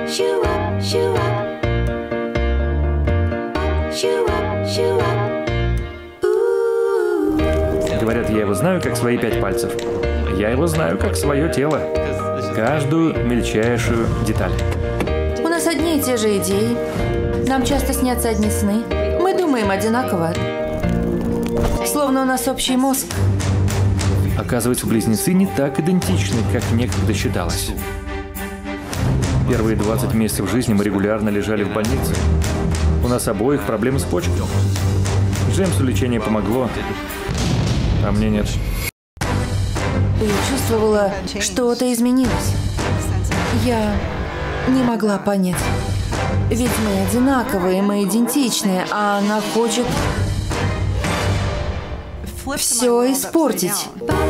Говорят, я его знаю как свои 5 пальцев. Я его знаю как свое тело. Каждую мельчайшую деталь. У нас одни и те же идеи. Нам часто снятся одни сны. Мы думаем одинаково. Словно у нас общий мозг. Оказывается, близнецы не так идентичны, как некогда считалось. Первые 20 месяцев жизни мы регулярно лежали в больнице. У нас обоих проблемы с почкой. Джеймсу лечение помогло, а мне нет. Я чувствовала, что-то изменилось. Я не могла понять. Ведь мы одинаковые, мы идентичные, а она хочет все испортить.